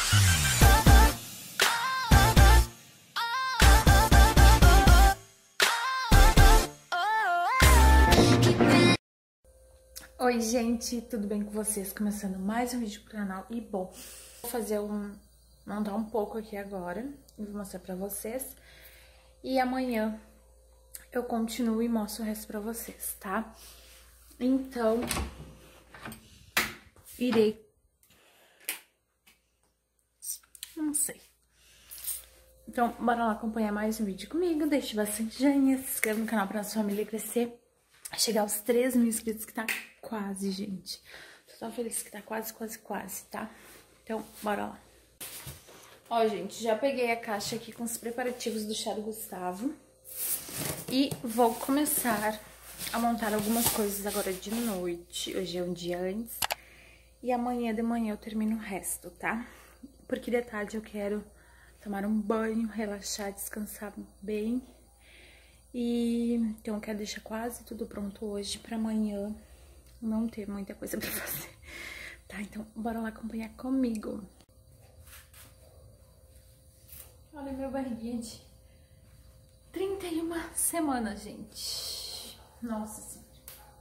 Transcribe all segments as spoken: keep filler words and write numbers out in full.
Oi gente, tudo bem com vocês? Começando mais um vídeo pro canal e bom, vou fazer um, montar um pouco aqui agora e vou mostrar pra vocês. E amanhã eu continuo e mostro o resto pra vocês, tá? Então, irei... Não sei. Então, bora lá acompanhar mais um vídeo comigo, deixe bastante joinha, se inscreva no canal pra nossa família crescer. Chegar aos três mil inscritos, que tá quase, gente. Tô tão feliz que tá quase, quase, quase, tá? Então, bora lá. Ó, gente, já peguei a caixa aqui com os preparativos do chá do Gustavo. E vou começar a montar algumas coisas agora de noite. Hoje é um dia antes. E amanhã de manhã eu termino o resto, tá? Porque de tarde eu quero tomar um banho, relaxar, descansar bem. E então eu quero deixar quase tudo pronto hoje pra amanhã não ter muita coisa pra fazer, tá? Então bora lá acompanhar comigo. Olha meu barriguinha de trinta e uma semanas, gente. Nossa Senhora.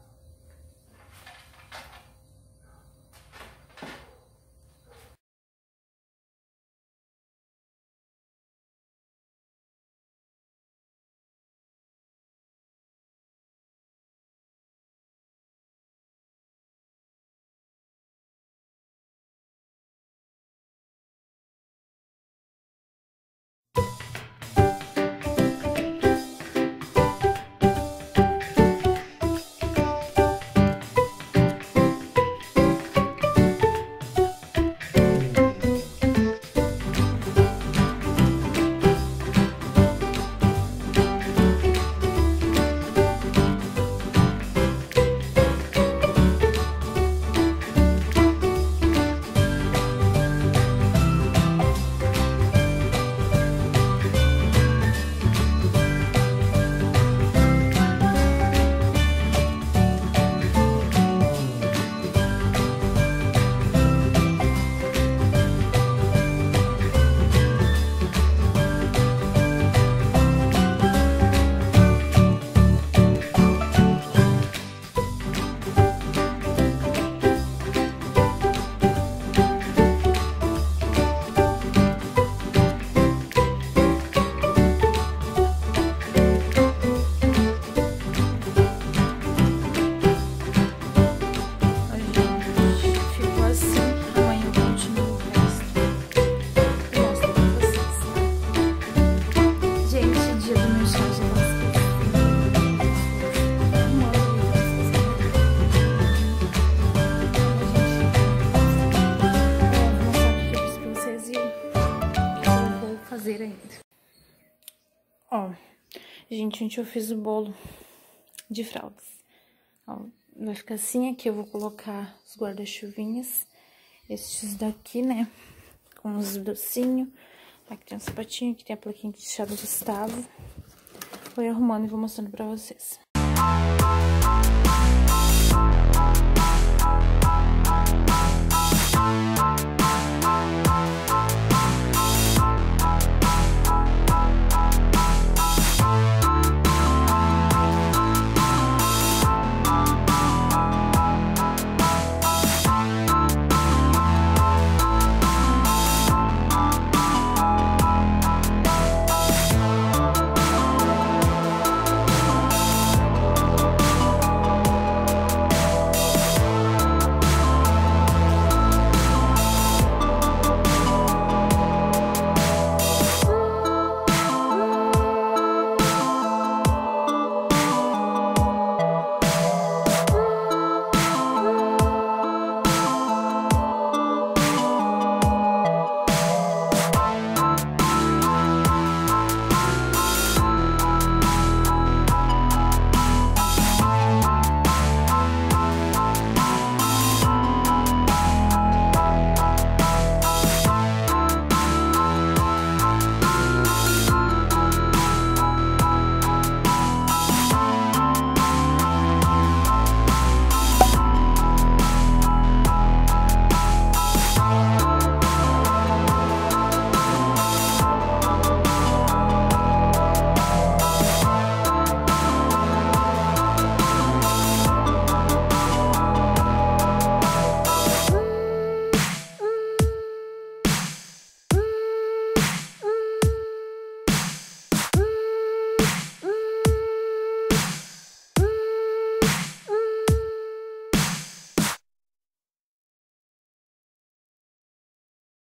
Ainda. Ó, gente, ontem eu fiz o bolo de fraldas. Ó, vai ficar assim. Aqui eu vou colocar os guarda-chuvinhas, estes daqui, né, com os docinhos. Aqui tem um sapatinho, aqui tem a plaquinha de chá do Gustavo. Vou arrumando e vou mostrando pra vocês.